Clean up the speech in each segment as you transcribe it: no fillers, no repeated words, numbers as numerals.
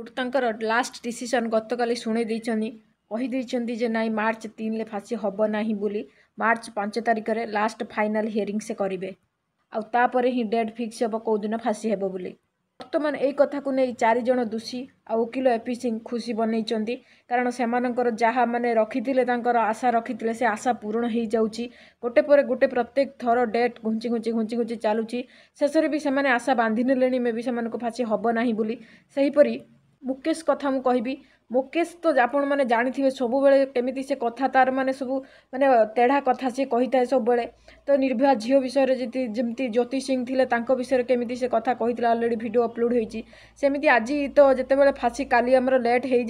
Court तांकर last decision गतकाली शुणे देइछन्नी कहि देइछन्ती जे नाई मार्च 3 ले फांसी हब नाही बोली मार्च 5 तारिख रे लास्ट फाइनल हियरिंग से करिवे आ तापरे ही डेट फिक्स हब को दिन फांसी हेबो बोली। बर्तमान एई कथा को नै 4 जण दोषी आ वकील एपी सिंह खुशी बनैछन्ती कारण सेमानकर जहा माने रखिथिले तांकर आशा रखिथिले से आशा पूर्ण हो जाउची गोटे पर गोटे प्रत्येक थर डेट घुंची घुंची चलुची शेषरे भी सेमाने आशा बांधि नेलेनी मे भी सेमानको फांसी हब नाही बोली। सही परी मुकेश कथा मु कहबी मुकेश तो आपण मैंने जानी सब बेले केमिति से कथा तार माने सब माने तेढ़ा कथा सी कही था सब बेले तो निर्भया झील विषय जमी ज्योति सिंह थिले तांको विषय केमिति से कथा कही ऑलरेडी वीडियो अपलोड होती सेमती आज तो जितेबाला फांसी काली आमर लेट हो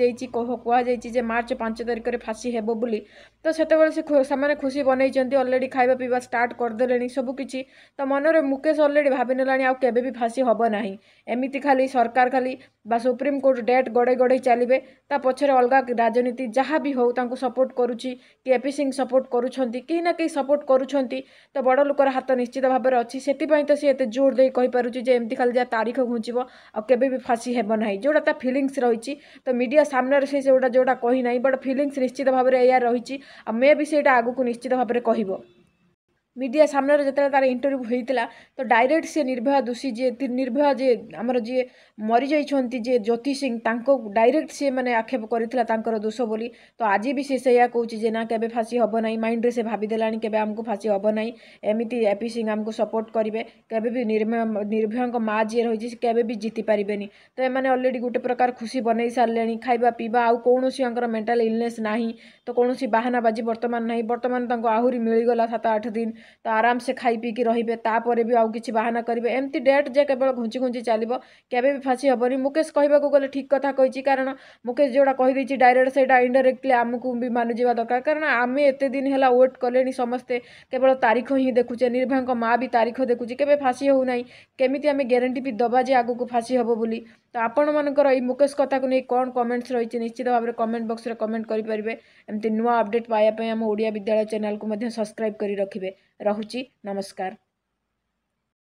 जाए मार्च 5 तारिख में फांसी हेबो बोली तो से खुशी बनई ऑलरेडी खाइबा पीवा स्टार्ट करदे सबकि तो मनरे मुकेश ऑलरेडी भाभी नेलानी आउ केबे भी फांसी हब नाही एमिति खाली सरकार खाली बा सुप्रीम कोर्ट डेट गड़े गड़े चलिए ता पछरे अलग राजनीति जहाँ भी हो तांको सपोर्ट करुच्ची कि एपी सिंह सपोर्ट करुछंती कहीं ना कहीं सपोर्ट करुछंती तो बड़ लोकर हाथ निश्चित भाव में अच्छी से तो सी एत जोर दे कहीपरुच्छी जे एमती खाली जहाँ तारीख घुंचब आ केबे भी फांसी हेब नाही जोड़ा ता फिलिंग्स रही तो मीडिया सामने से जोड़ा कही ना बट फिलिंग्स निश्चित भाव में या रही मे भी से आगु को निश्चित भाव में कहब मीडिया सामने जिते तार इंटरव्यू होता तो डायरेक्ट से निर्भया दोषी जी निर्भया जी आमर जी मरी जाइछन्ती जे ज्योति सिंह तांको डायरेक्ट सी मैंने आक्षेप कर दोष बोली तो आज भी सी कहूँ जे ना केबे फांसी हब ना माइंड रे से भाभी देलानी केबे आमको फांसी हब ना एमती एपी सिंह आमको सपोर्ट करेंगे केबे भी निर्भया माँ जी रही केबे भी जीति पारिबेनी तो एमाने ऑलरेडी गोटे प्रकार खुशी बनई सारे खाइबा पीवा आउ कौन मेंटल इलनेस नाही तो कौन बाहाना बाजी बर्तमान आहरी मिलगला 7-8 दिन तो आराम से खाई पी की रहिबे तापर भी आउ किछि बाहाना करिवे एमती डेट जे केवल घुंची घुंची चलिबो केबे भी फांसी हबनी। मुकेश कहबाको गले ठीक कथा कहिछि कारण मुकेश जोड़ा कहि दैछि डायरेक्ट सेटा इनडायरेक्टली आमको भी मानु जिबा दरकार कारण आमे एते दिन हला वेट कलेनी समस्ते केवल तारीख ही देखुचे निर्भया माँ भी तारीख देखुची केबे फांसी हो नाही केमिति आमे ग्यारंटी भी दबा जे आगु को फांसी हबो बोली तो आपण मानकर ए मुकेश कथा को नै कोन कमेंट्स रही निश्चित भाव में कमेंट बॉक्स रे कमेंट करि परिबे एमती नुआ अपडेट पाया पे हम ओडिया विद्यालय चैनल को मध्य सब्सक्राइब करी रखिबे। रहुची नमस्कार।